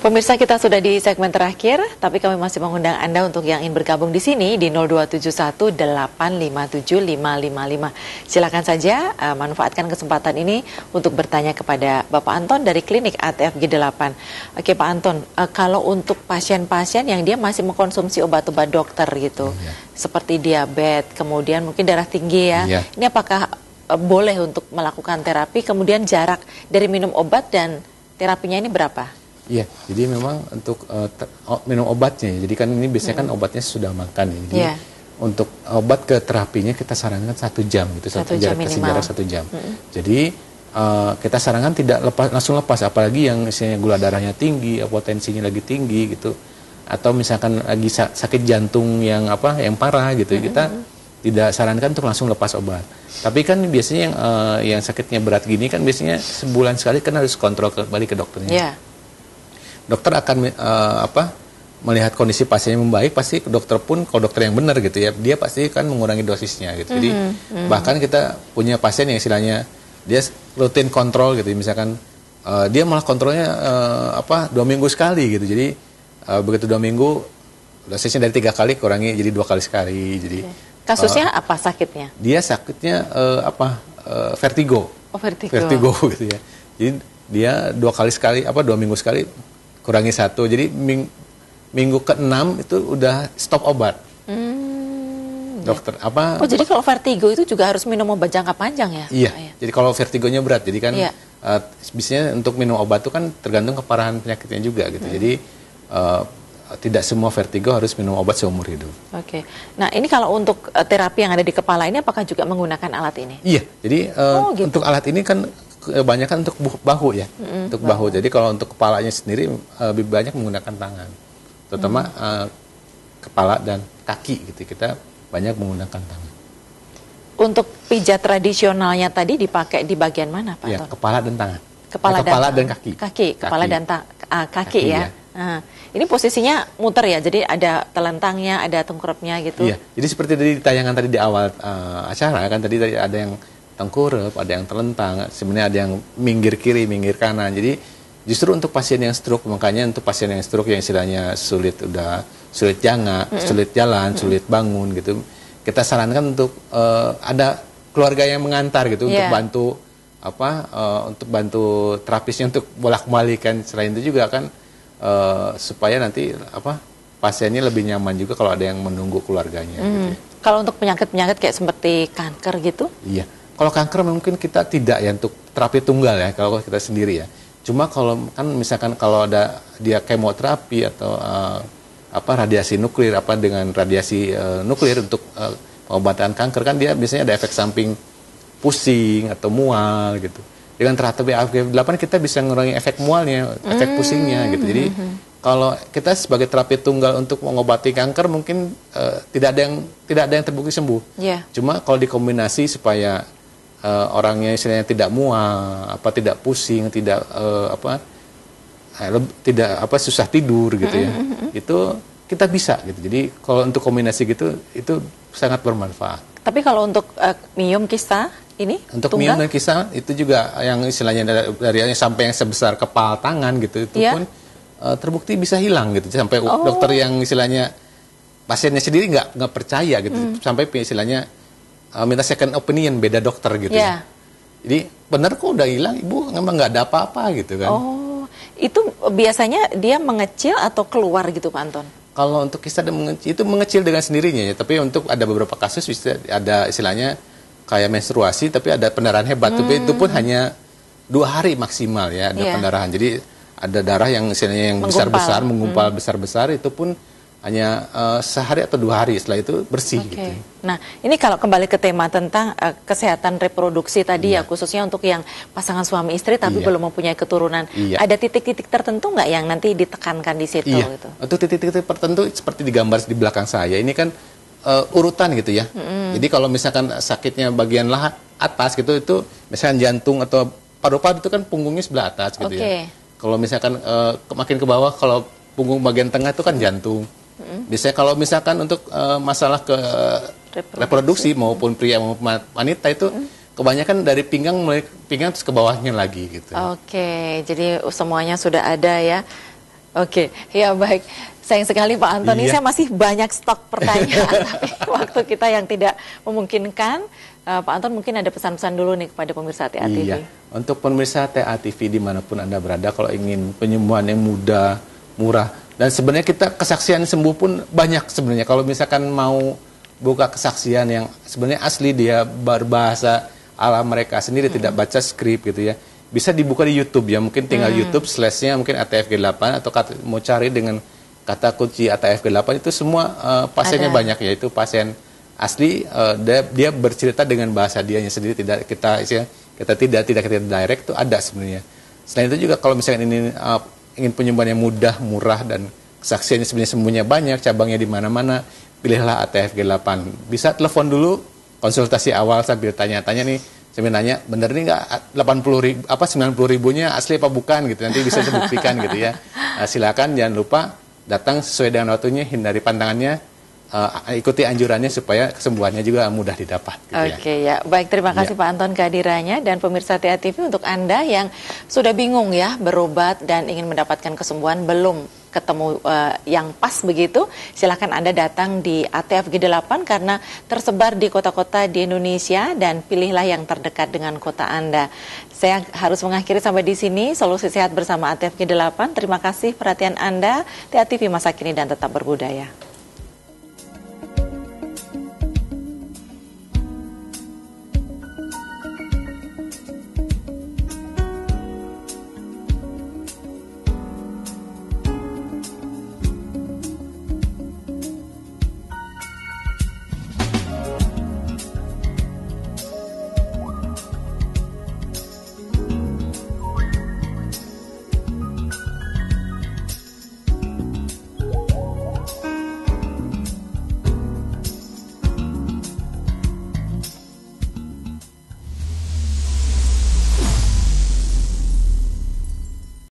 Pemirsa, kita sudah di segmen terakhir, tapi kami masih mengundang Anda untuk yang ingin bergabung di sini di 02718575555. Silakan saja manfaatkan kesempatan ini untuk bertanya kepada Bapak Anton dari Klinik ATFG 8. Oke Pak Anton, kalau untuk pasien-pasien yang dia masih mengkonsumsi obat-obat dokter gitu, seperti diabetes, kemudian mungkin darah tinggi ya, ini apakah boleh untuk melakukan terapi, kemudian jarak dari minum obat dan terapinya ini berapa? Iya, jadi memang untuk minum obatnya, jadi kan ini biasanya kan obatnya sudah makan ya. Jadi untuk obat ke terapinya kita sarankan 1 jam gitu, jarak 1 jam. Jadi kita sarankan tidak langsung lepas, apalagi yang misalnya gula darahnya tinggi, potensinya lagi tinggi gitu, atau misalkan lagi sakit jantung yang parah gitu, kita tidak sarankan untuk langsung lepas obat. Tapi kan biasanya yang sakitnya berat gini kan biasanya sebulan sekali kan harus kontrol kembali ke dokternya. Dokter akan melihat kondisi pasiennya membaik, pasti dokter pun kalau dokter yang benar gitu ya, dia pasti kan mengurangi dosisnya gitu. Jadi bahkan kita punya pasien yang istilahnya dia rutin kontrol gitu, misalkan dia malah kontrolnya 2 minggu sekali gitu. Jadi begitu 2 minggu dosisnya dari 3 kali kurangi jadi 2 kali sekali. Jadi kasusnya apa sakitnya? Dia sakitnya vertigo. Oh, vertigo. Vertigo gitu ya. Jadi dia 2 kali sekali 2 minggu sekali kurangi 1, jadi minggu ke-6 itu udah stop obat. Dokter Oh, jadi kalau vertigo itu juga harus minum obat jangka panjang ya? Iya. Jadi kalau vertigonya berat, jadi kan biasanya untuk minum obat itu kan tergantung keparahan penyakitnya juga gitu. Jadi tidak semua vertigo harus minum obat seumur hidup. Oke. Nah, ini kalau untuk terapi yang ada di kepala ini apakah juga menggunakan alat ini? Iya. Jadi untuk alat ini kan kebanyakan untuk bahu ya, untuk bahu. Jadi kalau untuk kepalanya sendiri lebih banyak menggunakan tangan, terutama kepala dan kaki gitu. Kita banyak menggunakan tangan. Untuk pijat tradisionalnya tadi dipakai di bagian mana, Pak? Ya, kepala dan tangan. Kepala dan kaki. Kepala dan kaki ya. Nah, ini posisinya muter ya, jadi ada telentangnya, ada tengkurapnya gitu. Iya, jadi seperti di tayangan tadi di awal acara kan tadi ada yang tengkurap, ada yang telentang, sebenarnya ada yang minggir kiri, minggir kanan. Jadi justru untuk pasien yang stroke, makanya untuk pasien yang stroke yang istilahnya sulit jangak, sulit jalan, sulit bangun gitu, kita sarankan untuk ada keluarga yang mengantar gitu untuk bantu untuk bantu terapisnya untuk bolak-balikan. Selain itu juga kan supaya nanti pasiennya lebih nyaman juga kalau ada yang menunggu keluarganya. Gitu. Kalau untuk penyakit-penyakit kayak seperti kanker gitu? Iya. Kalau kanker mungkin kita tidak ya untuk terapi tunggal ya kalau kita sendiri ya. Cuma kalau kan misalkan kalau ada dia kemoterapi atau radiasi nuklir dengan radiasi nuklir untuk pengobatan kanker kan dia biasanya ada efek samping pusing atau mual gitu. Dengan terapi AFG8 kita bisa mengurangi efek mualnya, efek pusingnya gitu. Jadi kalau kita sebagai terapi tunggal untuk mengobati kanker mungkin tidak ada yang terbukti sembuh. Cuma kalau dikombinasi supaya orangnya istilahnya tidak mual, tidak pusing, tidak susah tidur gitu ya. Itu kita bisa gitu. Jadi kalau untuk kombinasi gitu itu sangat bermanfaat. Tapi kalau untuk miom kista ini untuk miom dan kista itu juga yang istilahnya dari sampai yang sebesar kepala tangan gitu itu pun terbukti bisa hilang gitu. Sampai dokter yang istilahnya pasiennya sendiri nggak percaya gitu. Sampai istilahnya minta second opinion, beda dokter gitu ya. Jadi benar kok udah hilang, ibu memang nggak ada apa-apa gitu kan. Oh, itu biasanya dia mengecil atau keluar gitu Pak Anton? Kalau untuk kista itu mengecil dengan sendirinya ya, tapi untuk ada beberapa kasus bisa ada istilahnya kayak menstruasi tapi ada pendarahan hebat, tapi itu pun hanya 2 hari maksimal ya ada pendarahan. Jadi ada darah yang istilahnya yang besar-besar, mengumpal besar-besar itu pun hanya sehari atau 2 hari, setelah itu bersih gitu. Nah, ini kalau kembali ke tema tentang kesehatan reproduksi tadi ya, khususnya untuk yang pasangan suami istri tapi belum mempunyai keturunan, ada titik-titik tertentu nggak yang nanti ditekankan di situ? Gitu? Untuk titik-titik tertentu seperti digambar di belakang saya, ini kan urutan gitu ya. Jadi kalau misalkan sakitnya bagian atas gitu, itu misalkan jantung atau paru-paru itu kan punggungnya sebelah atas gitu ya. Kalau misalkan makin ke bawah, kalau punggung bagian tengah itu kan jantung. Biasanya kalau misalkan untuk masalah ke reproduksi maupun pria maupun wanita itu kebanyakan dari pinggang terus ke bawahnya lagi gitu. Oke, jadi semuanya sudah ada ya. Oke, ya baik. Sayang sekali Pak Antoni, saya masih banyak stok pertanyaan, tapi waktu kita yang tidak memungkinkan. Pak Anton mungkin ada pesan-pesan dulu nih kepada pemirsa TA TV. Iya, untuk pemirsa TA TV dimanapun Anda berada, kalau ingin penyembuhan yang mudah, murah, dan sebenarnya kita kesaksian sembuh pun banyak sebenarnya. Kalau misalkan mau buka kesaksian yang sebenarnya asli, dia berbahasa ala mereka sendiri, tidak baca skrip gitu ya, bisa dibuka di YouTube ya, mungkin tinggal YouTube /nya mungkin ATFG8 atau mau cari dengan kata kunci ATFG8 itu semua pasiennya banyak, yaitu pasien asli, dia bercerita dengan bahasa dianya sendiri, tidak kita direct, itu ada sebenarnya. Selain itu juga kalau misalkan ini ingin penyembuhan yang mudah, murah, dan kesaksiannya sebenarnya sembuhnya banyak, cabangnya di mana-mana, pilihlah ATFG8. Bisa telepon dulu, konsultasi awal sambil tanya-tanya nih, sambil nanya, bener nih nggak 90 ribunya asli apa bukan gitu, nanti bisa dibuktikan gitu ya. Silakan, jangan lupa datang sesuai dengan waktunya, hindari pantangannya, ikuti anjurannya supaya kesembuhannya juga mudah didapat. Gitu Oke ya, baik, terima kasih Pak Anton kehadirannya, dan pemirsa TA TV, untuk Anda yang sudah bingung ya berobat dan ingin mendapatkan kesembuhan, belum ketemu yang pas begitu, silahkan Anda datang di ATFG8 karena tersebar di kota-kota di Indonesia, dan pilihlah yang terdekat dengan kota Anda. Saya harus mengakhiri sampai di sini. Solusi Sehat bersama ATFG8. Terima kasih perhatian Anda. TA TV masa kini dan tetap berbudaya.